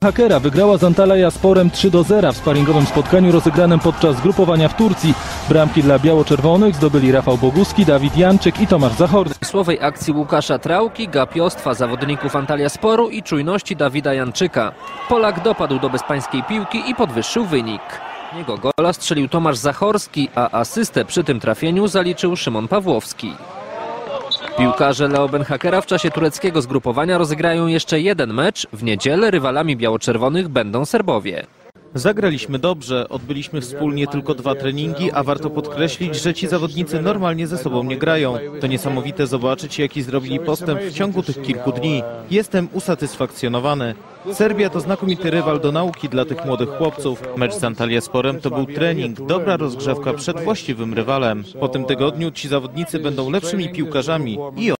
Hakera wygrała z Antalyasporem 3-0 w sparingowym spotkaniu rozegranym podczas grupowania w Turcji. Bramki dla biało-czerwonych zdobyli Rafał Boguski, Dawid Janczyk i Tomasz Zachorski. Słowej akcji Łukasza Trałki, gapiostwa zawodników Antalyasporu i czujności Dawida Janczyka. Polak dopadł do bezpańskiej piłki i podwyższył wynik. Jego gola strzelił Tomasz Zachorski, a asystę przy tym trafieniu zaliczył Szymon Pawłowski. Piłkarze Leoben Hakera w czasie tureckiego zgrupowania rozegrają jeszcze jeden mecz. W niedzielę rywalami biało-czerwonych będą Serbowie. Zagraliśmy dobrze, odbyliśmy wspólnie tylko 2 treningi, a warto podkreślić, że ci zawodnicy normalnie ze sobą nie grają. To niesamowite zobaczyć, jaki zrobili postęp w ciągu tych kilku dni. Jestem usatysfakcjonowany. Serbia to znakomity rywal do nauki dla tych młodych chłopców. Mecz z Antalyasporem to był trening, dobra rozgrzewka przed właściwym rywalem. Po tym tygodniu ci zawodnicy będą lepszymi piłkarzami i